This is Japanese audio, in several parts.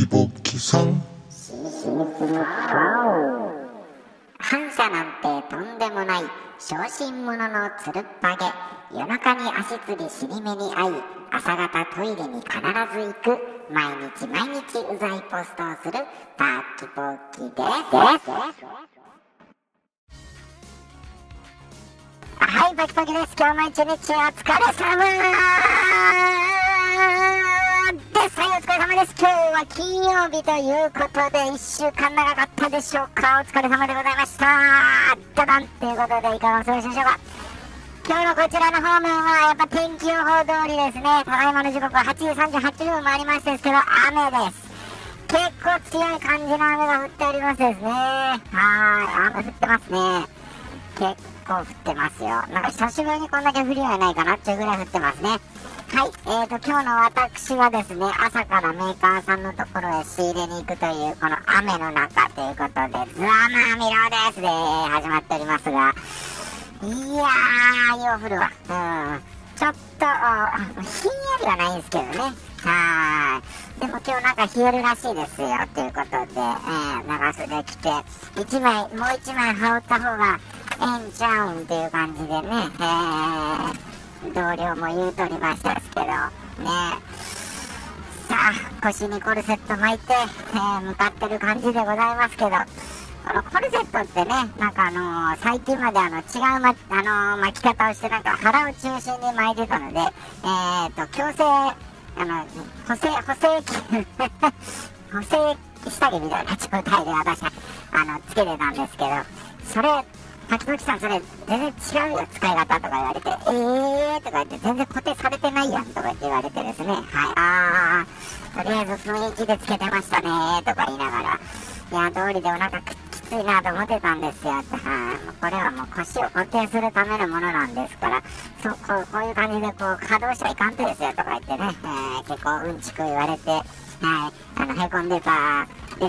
キボキさん。 反射なんてとんでもない小心者のつるっぱげ。夜中に足つり尻目に遭い、朝方トイレに必ず行く。毎日うざいポストをするパキポキです。はい、パキポキです。今日も一日お疲れ様です。はい、お疲れ様です。今日は金曜日ということで1週間長かったでしょうか。お疲れ様でございました。ダダンということでいかがお過ごしでしょうか。今日のこちらの方面はやっぱ天気予報通りですね。ただいまの時刻は8時38分もありましてですけど、雨です。結構強い感じの雨が降っておりますですね。雨降ってますね。結構降ってますよ。なんか久しぶりにこんだけ降りはないかなっていうぐらい降ってますね。はい、今日の私はですね、朝からメーカーさんのところへ仕入れに行くというこの雨の中ということで、ザマミロですで始まっておりますが、いやー、よう降るわ。ちょっと、ひんやりはないんですけどね。でも今日なんか冷えるらしいですよ、ということで、長袖着て、もう一枚羽織った方がええんちゃうんっていう感じでね、同僚も言うとりましたですけど、ね。さあ、腰にコルセット巻いて、向かってる感じでございますけど、このコルセットってね、なんか最近まで違う巻き方をして、なんか腹を中心に巻いてたので、矯正、補正下着みたいな状態で私は、つけてたんですけど、それ、滝口さんそれ全然違うよ使い方とか言われて、とか言って全然固定されてないやんとか言われてですね、はい、とりあえず雰囲気でつけてましたねとか言いながら、いや通りでお腹きついなと思ってたんですよって、これはもう腰を固定するためのものなんですから、こういう感じでこう稼働しちゃいかんとですよとか言ってね、結構うんちく言われて、はい、へこんでたです。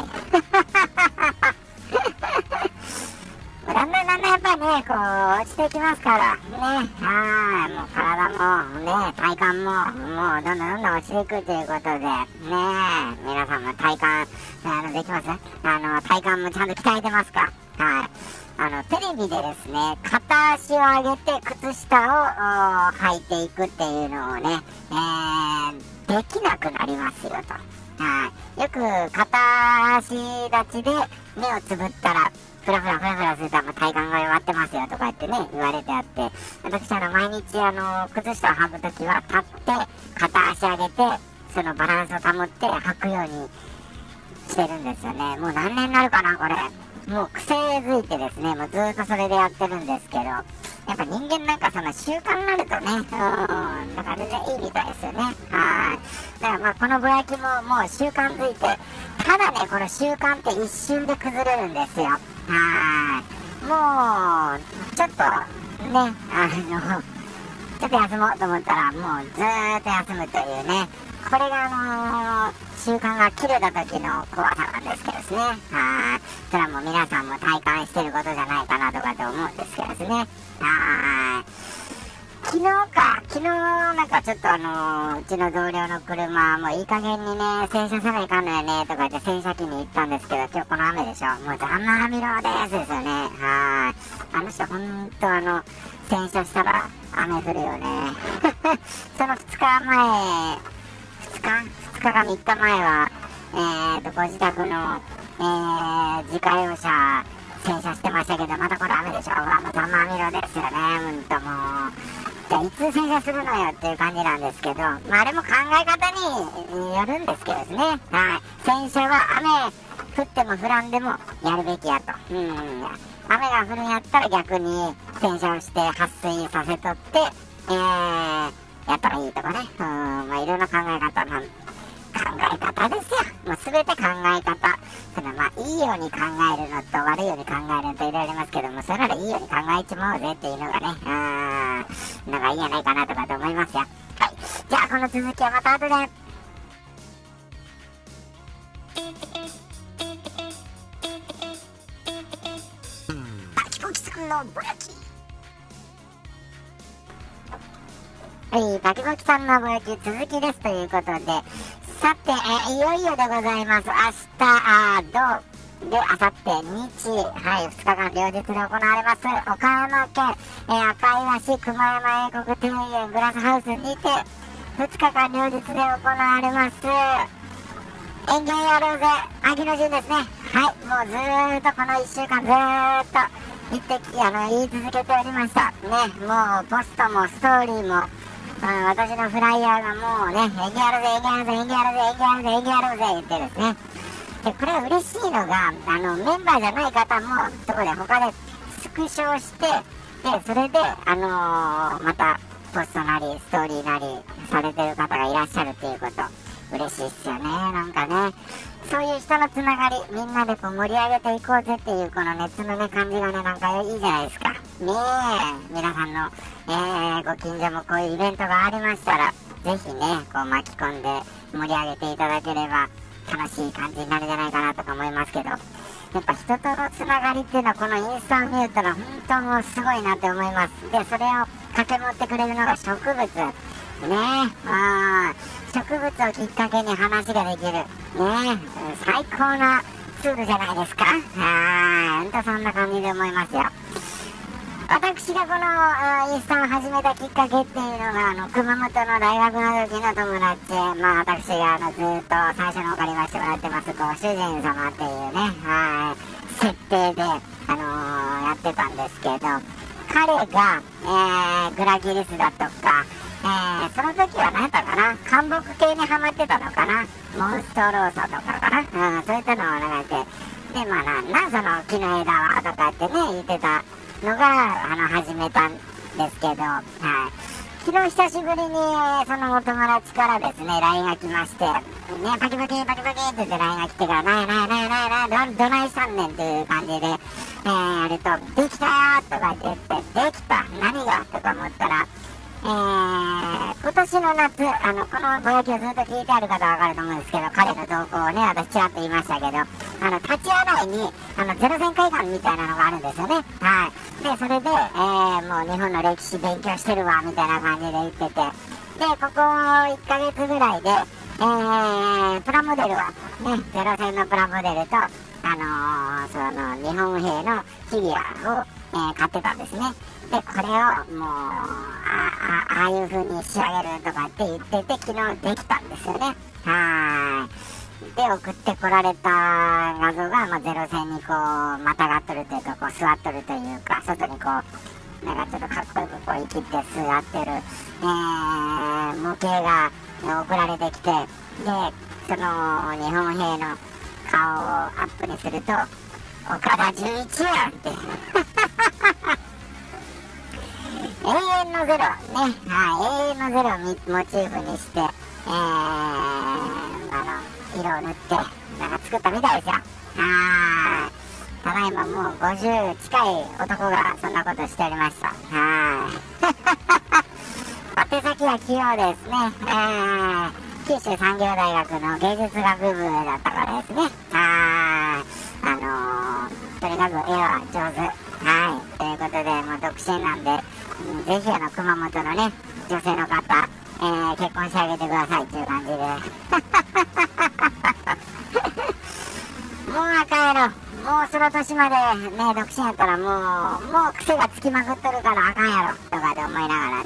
だんだんやっぱりね、こう、落ちていきますから、ね、もう体も、ね、体幹も、もうどんどん落ちていくということで、ね、皆さんも体幹、できます体幹もちゃんと鍛えてますか。テレビでですね、片足を上げて靴下を履いていくっていうのをね、できなくなりますよと。よく片足立ちで目をつぶったら、ふらすると体幹が弱ってますよとか言ってね、言われてあって、私毎日靴下を履くときは立って片足上げて、そのバランスを保って履くようにしてるんですよね。もう何年になるかなこれ。もう癖づいてですね、もうずっとそれでやってるんですけど、やっぱ人間なんかその習慣になるとね、だから全然いいみたいですよね。だからこのぼやきももう習慣づいて、ただね、この習慣って一瞬で崩れるんですよ。もう、ちょっとね、ちょっと休もうと思ったら、もうずーっと休むというね、これが習慣が切れた時の怖さなんですけどですね。それはもう皆さんも体感してることじゃないかなとかと思うんですけどですね。昨日なんかちょっとうちの同僚の車、もういい加減にね、洗車せないかんのよねとか言って洗車機に行ったんですけど、今日この雨でしょ。もうザマミロですよね。あの人ほんと洗車したら雨降るよね。その2日か3日前は、ご自宅の、自家用車洗車してましたけど、またこれ雨でしょ。もうザマミロですよね。ほんともう。じゃあいつ洗車するのよっていう感じなんですけど、あれも考え方によるんですけどですね。洗車は雨降っても降らんでもやるべきやと。雨が降るんやったら逆に洗車をして撥水させとって、やったらいいとかね。いろんな考え方ですよ。もうすべて考え方。いいように考えるのと悪いように考えるのといろいろありますけども、それならいいように考えちまおうぜっていうのがね、なんかいいんじゃないかなとかと思いますよ。じゃあこの続きはまた後で。滝口さんのぼやき。滝口さんのぼやき続きですということで、ささて、いよいよでございます。明日、土で、あさって日、はい、2日間両日で行われます。岡山県、赤岩市熊山英国庭園グラスハウスにて、2日間両日で行われます。園芸やろうぜ、秋の陣ですね。はい、もうずーっとこの1週間ずーっと言い続けておりました。ね、もうポストもストーリーも、私のフライヤーがもうね、園芸やろうぜ、園芸やろうぜ、園芸やろうぜ、園芸やろうぜ、園芸やろうぜ、言ってですね。で、これ嬉しいのが、メンバーじゃない方も、そこで他でスクショして、で、それで、また、ポストなり、ストーリーなり、されてる方がいらっしゃるっていうこと、嬉しいっすよね、なんかね。そういう人のつながり、みんなでこう盛り上げていこうぜっていう、この熱のね、感じがね、なんかいいじゃないですか。ねえ、皆さんの、ご近所もこういうイベントがありましたら、ぜひね、こう巻き込んで盛り上げていただければ、楽しい感じになるんじゃないかなとか思いますけど、やっぱ人とのつながりっていうのはこのインスタを見ると本当もうすごいなって思います。で、それを掛け持ってくれるのが植物ね。植物をきっかけに話ができるね、最高なツールじゃないですか。ほんとそんな感じで思いますよ。私がこのインスタを始めたきっかけっていうのが熊本の大学の時の友達、私がずっと最初のお借りましてもらってますご主人様っていうね、設定で、やってたんですけど、彼が、グラギリスだとか、その時は何やったかな、漢木系にハマってたのかな、モンストローソとかかな、そういったのを流れて、で、なんその木の枝はとかってね、言ってたのが始めたんですけど、昨日久しぶりにそのお友達からですね LINE が来まして、ね、パキパキパキパキって言って LINE が来てから、どないしたんねんっていう感じで、やると、できたよとか言って、できた、何がとか思ったら、今年の夏、このぼやきをずっと聞いてある方はわかると思うんですけど、彼の動向をね、私ちらっと言いましたけど、立ち洗いに、ゼロ戦会館みたいなのがあるんですよね。はい。で、それで、もう日本の歴史勉強してるわ、みたいな感じで言ってて、で、ここ1ヶ月ぐらいで、プラモデルを、ね、ゼロ戦のプラモデルと、その、日本兵のフィギュアを、買ってたんですね。で、これをもう、ああいう風に仕上げるとかって言ってて、昨日できたんですよね。で、送ってこられた画像が、ゼロ戦にこう、またがっとるというか、こう、座っとるというか、外にこう、なんかちょっとかっこよくこう、生きて座ってる、模型が送られてきて、で、その、日本兵の顔をアップにすると、岡田准一やんって。永遠のゼロね、永遠のゼロをモチーフにして、色を塗ってなんか作ったみたいですよ。ただいまもう50近い男がそんなことしておりました。手先は器用ですね。九州産業大学の芸術学部だったからですね。とにかく絵は上手。ということで、もう独身なんで、ぜひ熊本のね、女性の方、結婚してあげてくださいっていう感じで。もうあかんやろ。もうその年までね、独身やったらもう癖がつきまくっとるからあかんやろ。とかで思いながらね。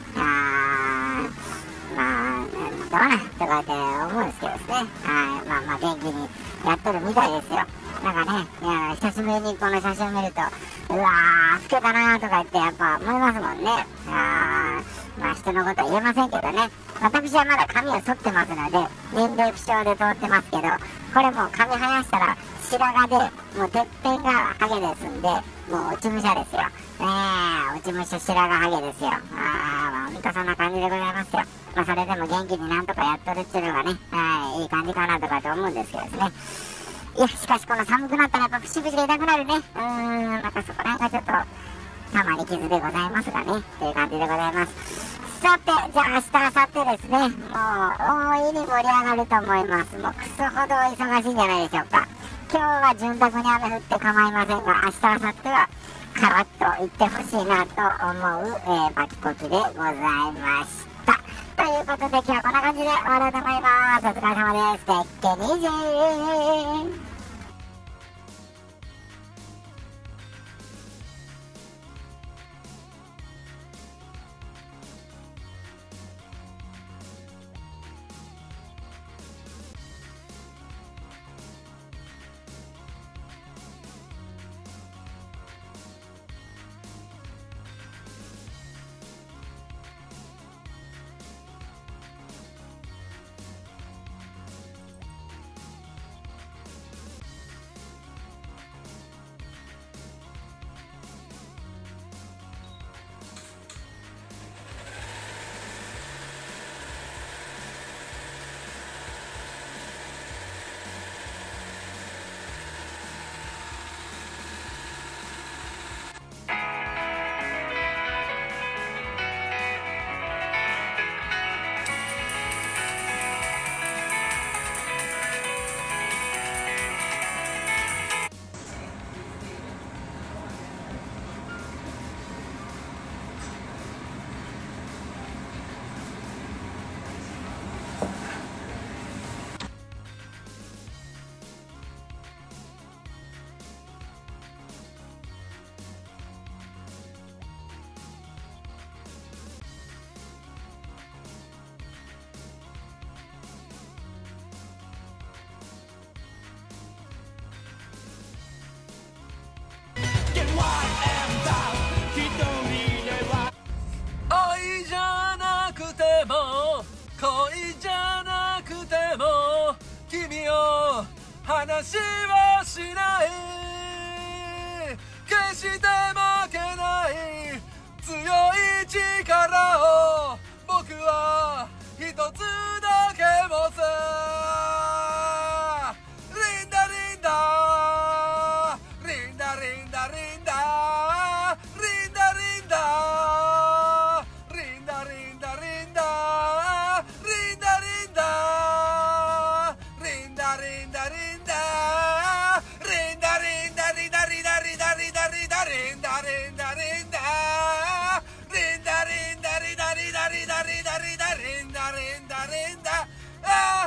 どうなんとかって思うんですけどですね。元気にやっとるみたいですよ。なんかね、久しぶりにこの写真を見ると、うわー、老けたなーとか言ってやっぱ思いますもんね。人のことは言えませんけどね。私はまだ髪を剃ってますので、年齢不詳で通ってますけど、これもう髪生やしたら白髪で、もうてっぺんがハゲですんで、もう落ち武者ですよ。落ち武者白髪ハゲですよ。ほんとそんな感じでございますよ。それでも元気になんとかやっとるっていうのがね、いい感じかなとかと思うんですけどですね。いや、しかしこの寒くなったらやっぱ節々が痛くなるね。またそこら辺がちょっと、たまに傷でございますがね、っていう感じでございます。さて、じゃあ明日、明後日ですね、もう大いに盛り上がると思います。もうクソほど忙しいんじゃないでしょうか。今日は潤沢に雨降って構いませんが、明日、明後日はカラッといってほしいなと思う、パキポキでございました。 ということで今日はこんな感じで終わろうと思います。お疲れ様です。てっけにじー。 愛じゃなくても恋じゃなくても君を話はしない、決して負けない強い力を僕は一つだけ持つ。リンダリンダリンダリンダリンダリンダリンダリンダリンダリンダリンダリンダリンダリンダリンダリンダリンダリダリダリダリダリダリンダリンダリンダリンダリンダリダリダリダリダリダリンダリンダリンダ